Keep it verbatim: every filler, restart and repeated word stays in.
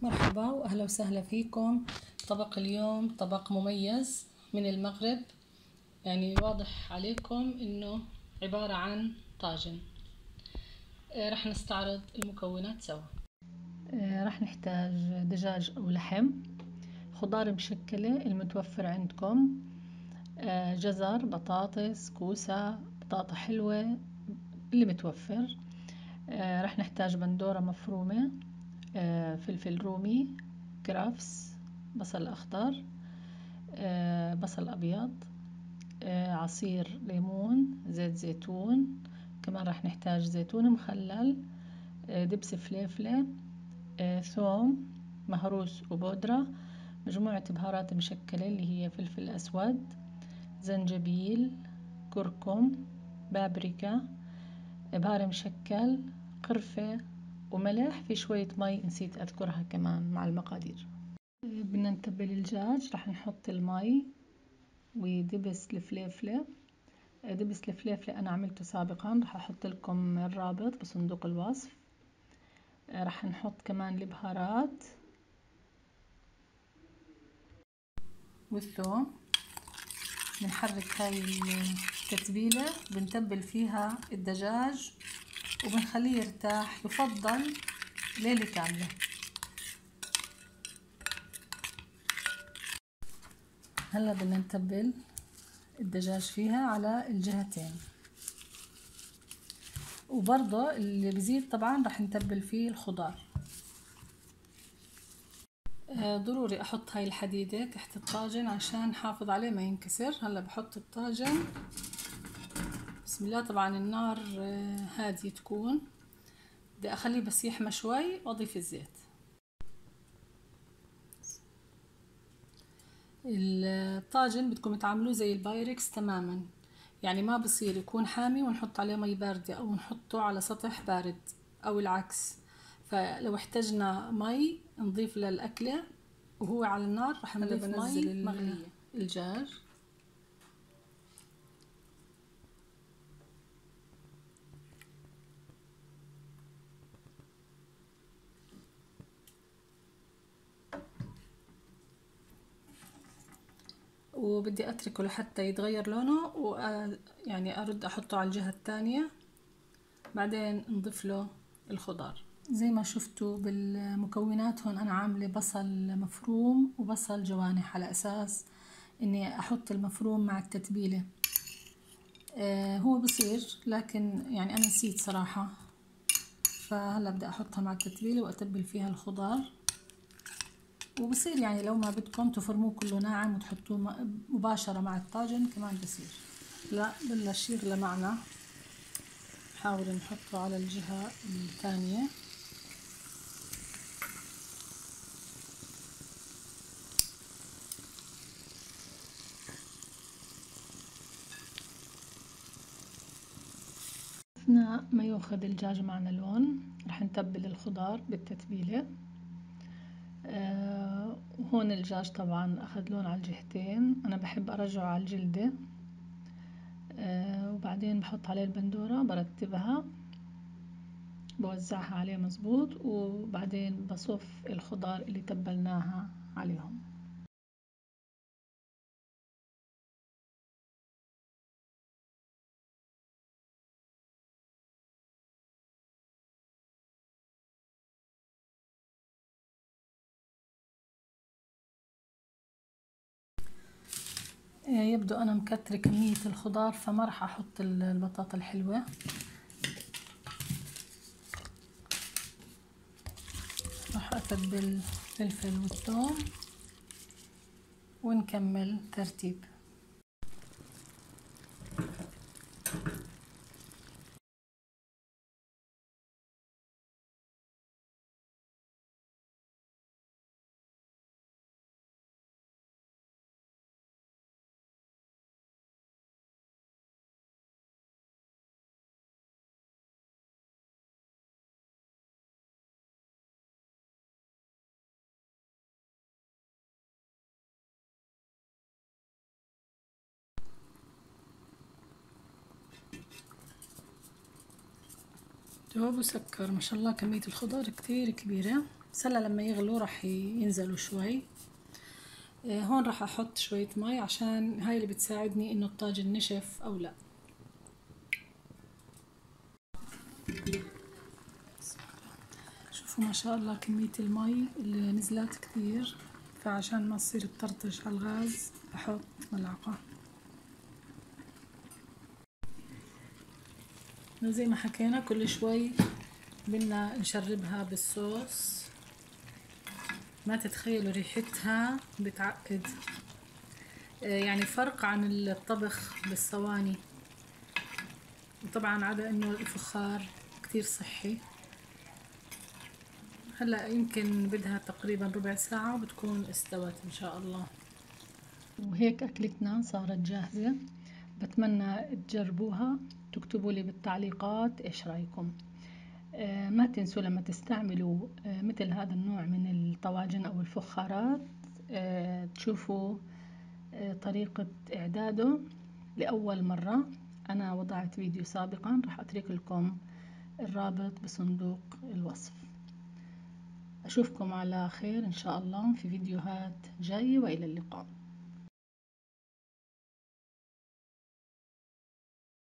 مرحبا وأهلا وسهلا فيكم. طبق اليوم طبق مميز من المغرب، يعني واضح عليكم إنه عبارة عن طاجن. آه رح نستعرض المكونات سوا. آه رح نحتاج دجاج أو لحم، خضار مشكلة المتوفر عندكم، آه جزر، بطاطس، كوسة، بطاطا حلوة اللي متوفر. آه رح نحتاج بندورة مفرومة، آه فلفل رومي، كرفس، بصل أخضر، آه بصل أبيض، آه عصير ليمون، زيت زيتون، كمان رح نحتاج زيتون مخلل، آه دبس فليفلة، آه ثوم مهروس وبودرة، مجموعة بهارات مشكلة اللي هي فلفل أسود، زنجبيل، كركم، بابريكا، بهار مشكل، قرفة وملح، في شوية مي نسيت أذكرها كمان مع المقادير. بدنا نتبل الدجاج، رح نحط المي ودبس الفليفلة. دبس الفليفلة أنا عملته سابقا، رح أحط لكم الرابط بصندوق الوصف. رح نحط كمان البهارات والثوم. بنحرك هاي التتبيلة، بنتبل فيها الدجاج وبنخليه يرتاح، يفضل ليلة كاملة. هلا بدنا نتبل الدجاج فيها على الجهتين، وبرضه اللي بزيد طبعا رح نتبل فيه الخضار. آه ضروري احط هاي الحديدة تحت الطاجن عشان حافظ عليه ما ينكسر. هلا بحط الطاجن، بسم الله. طبعا النار آه هادية تكون، بدي اخليه بس يحمى شوي واضيف الزيت. الطاجن بدكم تعملوه زي البايركس تماما، يعني ما بصير يكون حامي ونحط عليه مي باردة او نحطه على سطح بارد او العكس. فلو احتجنا مي نضيف للأكلة وهو على النار رح نضيف مي مغلية. الدجاج وبدي اتركه لحتى يتغير لونه، ويعني ارد احطه على الجهة الثانية، بعدين نضيف له الخضار. زي ما شفتوا بالمكونات هون انا عاملة بصل مفروم وبصل جوانح على اساس اني احط المفروم مع التتبيلة. آه هو بصير، لكن يعني انا نسيت صراحة، فهلا بدي احطها مع التتبيلة واتبل فيها الخضار. وبصير يعني لو ما بدكم تفرموه كله ناعم وتحطوه مباشرة مع الطاجن كمان بصير. لا بلش يغلى معنا، نحاول نحطه على الجهة الثانية. أثناء ما ياخذ الدجاج معنا لون رح نتبل الخضار بالتتبيلة. آه وهون الدجاج طبعا أخذ لون على الجهتين، أنا بحب أرجعه على الجلدة. آه وبعدين بحط عليه البندورة، برتبها بوزعها عليه مظبوط، وبعدين بصف الخضار اللي تبلناها عليهم. يبدو أنا مكترة كمية الخضار فما راح أحط البطاطا الحلوة. راح أتبل الفلفل والثوم ونكمل ترتيب. دوب وسكر، ما شاء الله كمية الخضار كتير كبيرة. بس هلا لما يغلوا راح ينزلوا شوي. هون راح احط شوية مي عشان هاي اللي بتساعدني انه الطاجن نشف او لا. شوفوا ما شاء الله كمية المي اللي نزلت كثير، فعشان ما تصير تطرطش على الغاز بحط ملعقة. زي ما حكينا كل شوي بدنا نشربها بالصوص، ما تتخيلوا ريحتها بتعقد، يعني فرق عن الطبخ بالصواني. وطبعا عدا انه الفخار كتير صحي. هلا يمكن بدها تقريبا ربع ساعة وبتكون استوت ان شاء الله. وهيك أكلتنا صارت جاهزة. بتمنى تجربوها، تكتبوا لي بالتعليقات إيش رأيكم. آه ما تنسوا لما تستعملوا آه مثل هذا النوع من الطواجن أو الفخارات آه تشوفوا آه طريقة إعداده لأول مرة. أنا وضعت فيديو سابقا راح أترك لكم الرابط بصندوق الوصف. أشوفكم على خير إن شاء الله في فيديوهات جاية، وإلى اللقاء.